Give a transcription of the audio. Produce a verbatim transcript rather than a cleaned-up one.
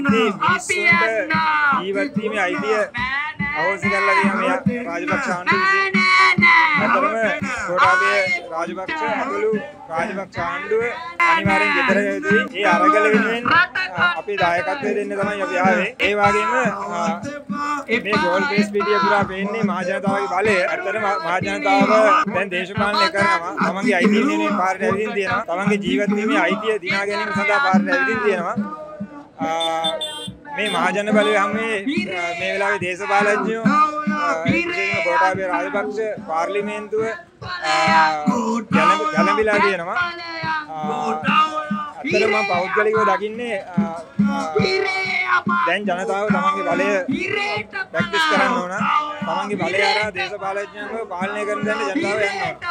වෙද්දී මිනිස්සුන්ට ජීවත් වීමේ අයිතිය අවශ්‍ය කරලා තියෙන මේ රාජපක්ෂ ආණ්ඩුව විසින් අතරම ගෝඨාභය රාජපක්ෂ ඇතුළු රාජපක්ෂ ආණ්ඩුව අනිවාර්යෙන් ගෙදර යුතුයි. ඒ අරගල වෙනුවෙන් අපි දායකත්වය දෙන්න තමයි අපි ආවේ. ඒ වගේම මේ ගෝල් ෆේස් පිටිය පුරා පේන්නේ මහ ජනතාවගේ බලය. ඇත්තටම මහ ජනතාව දැන් දේශපාලනය කරනවා. තමන්ගේ අයිතිය වෙනුවෙන් පාරට ඇවිදින් තියෙනවා. තමන්ගේ ජීවත් වීමේ අයිතිය දිනා ගැනීම සඳහා පාරට ඇවිදින් තියෙනවා. මේ මහජන බලය හැමේ මේ වෙලාවේ දේශපාලඥයෝ විශේෂයෙන්ම ගෝඨාභය රාජපක්ෂ පාර්ලිමේන්තුව ගැළඹිලා තියෙනවා. අතන මම පෞද්ගලිකව දකින්නේ දැන් ජනතාව තමන්ගේ බලය ප්‍රැක්ටිස් කරන්න ඕන. තමන්ගේ බලය හරහා දේශපාලඥයන්ව පාලනය කරන දැන් ජනතාව යනවා.